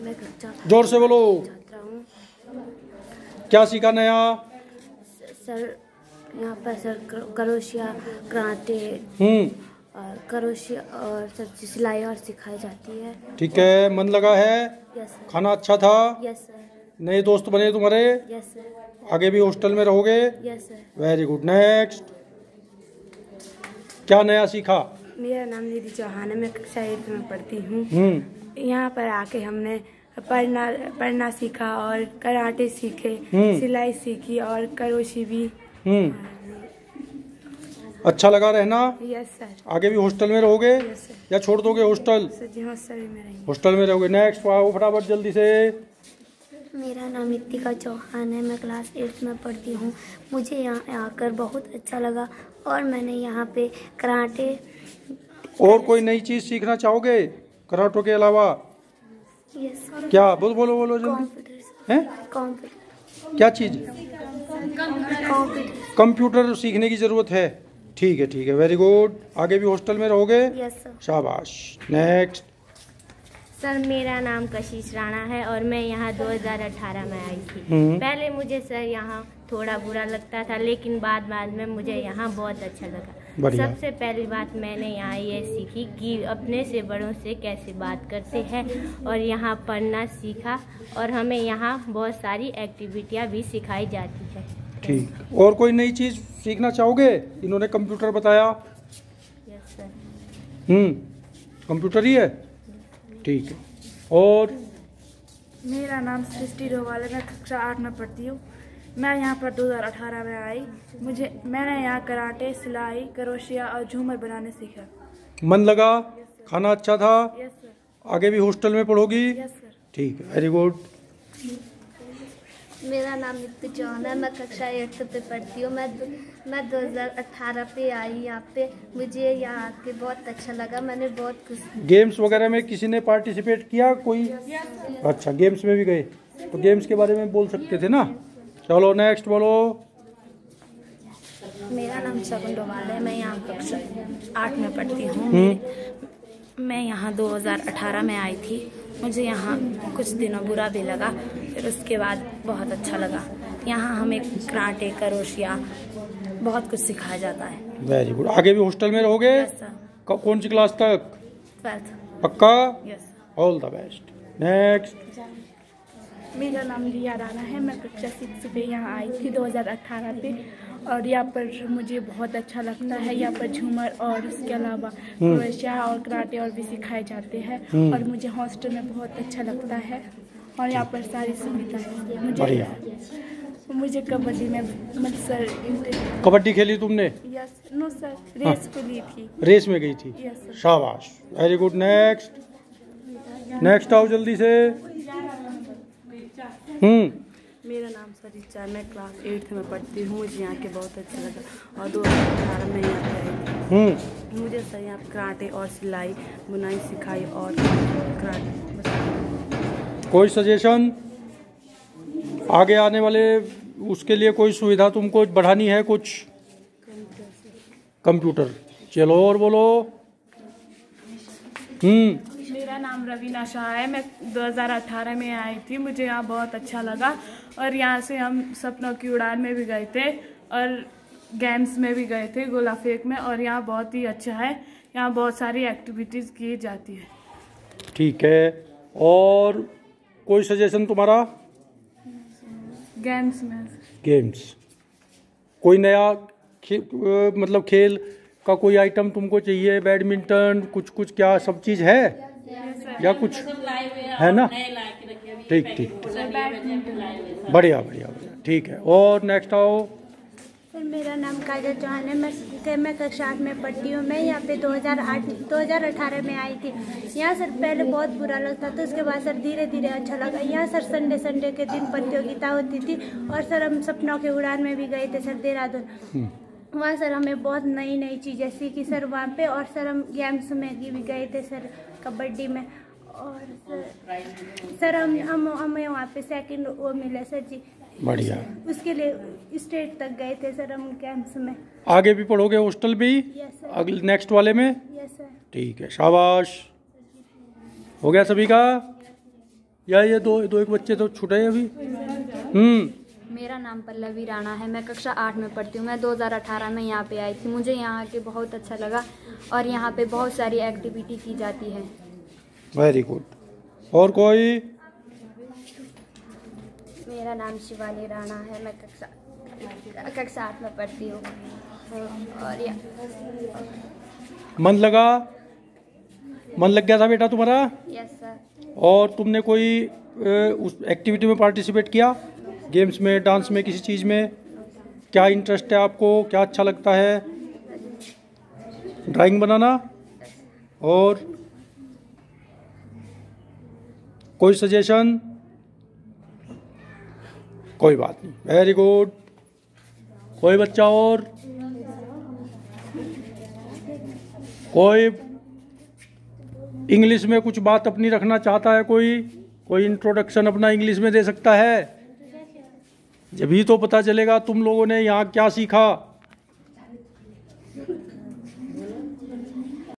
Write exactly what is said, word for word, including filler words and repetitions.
मैं कक्षा जोर से बोलो। छात्रा हूँ। क्या सीखा नया? सर यहाँ पर सर क्रोशिया, कराटे हम्म और क्रोशिया और सब सिलाई और सिखाई जाती है। ठीक है, मन लगा है? Yes sir. खाना अच्छा था? Yes sir. नए दोस्त बने तुम्हारे? Yes sir. आगे भी हॉस्टल में रहोगे? Yes sir. Very good. Next, क्या नया सीखा? मेरा नाम निधि चौहान है, मैं कक्षा एट में पढ़ती हूँ। हम्म यहाँ पर आके हमने पढ़ना पढ़ना सीखा और कराटे सीखे, हम्म। सिलाई सीखी और क्रोशी भी। हम्म अच्छा लगा रहना? Yes sir. आगे भी हॉस्टल में रहोगे यस सर। या छोड़ दोगे हॉस्टल? सर जी हॉस्टल में रहेंगे। हॉस्टल में रहोगे। नेक्स्ट आओ फटाफट जल्दी से। मेरा नाम नितिका चौहान है, मैं क्लास एट्थ में पढ़ती हूँ। मुझे यहाँ आकर बहुत अच्छा लगा और मैंने यहाँ पे कराटे और कोई नई चीज सीखना चाहोगे कराटे के अलावा? Yes sir. क्या? बोलो बोलो बोलो जल्दी। कंप्यूटर हैं? कंप्यूटर क्या चीज? कंप्यूटर। कंप्यूटर सीखने की जरूरत है। ठीक है ठीक है, वेरी गुड। आगे भी हॉस्टल में रहोगे? Yes sir. शाबाश। नेक्स्ट। सर मेरा नाम कशिश राणा है और मैं यहाँ दो हज़ार अठारह में आई थी। हम्म। पहले मुझे सर यहाँ थोड़ा बुरा लगता था, लेकिन बाद बाद में मुझे यहाँ बहुत अच्छा लगा। बढ़िया। सबसे पहली बात मैंने यहाँ ये सीखी कि अपने से बड़ों से कैसे बात करते हैं और यहाँ पढ़ना सीखा और हमें यहाँ बहुत सारी एक्टिविटियाँ भी सिखाई जाती है। ठीक। और कोई नई चीज सीखना चाहोगे? इन्होंने कंप्यूटर बताया। Yes sir. हम्म कंप्यूटर ही है। ठीक है। और मेरा नाम सृष्टि डोवाल है, मैं कक्षा आठ में पढ़ती हूँ। मैं यहाँ पर दो हज़ार अठारह में आई। मुझे मैंने यहाँ कराटे, सिलाई, क्रोशिया और झूमर बनाने सीखा। मन लगा? खाना अच्छा था? Yes sir. आगे भी हॉस्टल में पढ़ोगी? Yes sir. ठीक है, वेरी गुड। मेरा नाम नित्य चौहान है, मैं कक्षा एट्थ पे पढ़ती हूँ। मैं मैं दो हज़ार अठारह पे आई यहाँ पे। मुझे यहाँ आके बहुत अच्छा लगा, मैंने बहुत कुछ। गेम्स वगैरह में किसी ने पार्टिसिपेट किया कोई? अच्छा, गेम्स में भी गए तो गेम्स के बारे में बोल सकते थे ना। चलो नेक्स्ट बोलो। मेरा नाम शगुन डोवाल है, मैं यहाँ कक्षा आठ में पढ़ती हूँ। मैं यहाँ दो हज़ार अठारह में आई थी। मुझे यहाँ कुछ दिनों बुरा भी लगा, फिर उसके बाद बहुत अच्छा लगा। यहाँ हमें कराटे, क्रोशिया बहुत कुछ सिखाया जाता है। Very good. आगे भी हॉस्टल में रहोगे? Yes sir. क- कौन सी क्लास तक? ट्वेल्थ। पक्का? Yes. All the best. Next. मेरा नाम रिया राणा है, मैं कक्षा सिक्स पे यहाँ आई थी दो हज़ार अठारह पे और यहाँ पर मुझे बहुत अच्छा लगता है। यहाँ पर झूमर और उसके अलावा क्रोशिया और कराटे और भी सिखाए जाते हैं और मुझे हॉस्टल में बहुत अच्छा लगता है और यहाँ पर सारी सुविधाएं। मुझे बढ़िया। मुझे कबड्डी में मतलब सर इंटर- कबड्डी खेली तुमने? यस नो सर, रेस पे ली थी। रेस में गई थी? Yes sir. शाबाश, वेरी गुड। नेक्स्ट। नेक्स्ट आओ जल्दी से। हम्म मेरा नाम सरिता है, मैं क्लास एट्थ में पढ़ती हूँ। मुझे यहाँ के बहुत अच्छा लगा और दो हज़ार अठारह में यहाँ पे आई थी। हम्म मुझे सर यहाँ पे कराटे और सिलाई बुनाई सिखाई और कराटे। कोई सजेशन आगे आने वाले उसके लिए? कोई सुविधा तुमको बढ़ानी है कुछ? कंप्यूटर। चलो और बोलो। हम्म मेरा नाम रवीना शाह है, मैं दो हज़ार अठारह में आई थी। मुझे यहाँ बहुत अच्छा लगा और यहाँ से हम सपनों की उड़ान में भी गए थे और गेम्स में भी गए थे, गोला फेंक में, और यहाँ बहुत ही अच्छा है। यहाँ बहुत सारी एक्टिविटीज़ की जाती है। ठीक है। और कोई सजेशन तुम्हारा? गेम्स में गेम्स। कोई नया खे, अ, मतलब खेल का कोई आइटम तुमको चाहिए? बैडमिंटन कुछ कुछ क्या सब चीज़ है या कुछ है ना? ठीक ठीक, बढ़िया बढ़िया बढ़िया। ठीक है। और नेक्स्ट आओ। सर मेरा नाम काजल चौहान है, मैं मैं कक्षा आठ में पढ़ती हूँ। मैं यहाँ पे दो हज़ार आठ दो हज़ार अठारह में आई थी। यहाँ सर पहले बहुत बुरा लगता था, उसके बाद सर धीरे धीरे अच्छा लगा। यहाँ सर संडे संडे के दिन प्रतियोगिता होती थी और सर हम सपनों के उड़ान में भी गए थे सर, देहरादून। वहाँ सर हमें बहुत नई नई चीज़ें सीखी सर वहाँ पे। और सर हम गेम्स में भी गए थे सर, कबड्डी में। और सर सर हम हम हमें वहाँ पे सेकंड वो मिले सर जी। बढ़िया। उसके लिए स्टेट तक गए थे सर हम कैंप्स में। आगे भी पढ़ोगे हॉस्टल भी? Yes sir. अगले नेक्स्ट वाले में? Yes sir. ठीक है, शाबाश। हो गया सभी का? या ये दो दो एक बच्चे तो छूटे हैं अभी। हम्म मेरा नाम पल्लवी राणा है, मैं कक्षा आठ में पढ़ती हूँ। मैं दो हज़ार अठारह में यहाँ पे आई थी। मुझे यहाँ के बहुत अच्छा लगा और यहाँ पे बहुत सारी एक्टिविटी की जाती है। Very good. और कोई? मेरा नाम शिवानी राणा है, मैं कक्षा कक्षा आठ में पढ़ती हूँ। और या मन लगा? मन लग गया था बेटा तुम्हारा? Yes sir. और तुमने कोई ए, उस एक्टिविटी में पार्टिसिपेट किया? गेम्स में, डांस में, किसी चीज़ में? क्या इंटरेस्ट है आपको? क्या अच्छा लगता है? ड्राइंग बनाना? और कोई सजेशन? कोई बात नहीं, वेरी गुड। कोई बच्चा और? कोई इंग्लिश में कुछ बात अपनी रखना चाहता है? कोई कोई इंट्रोडक्शन अपना इंग्लिश में दे सकता है? जब ही तो पता चलेगा तुम लोगों ने यहाँ क्या सीखा।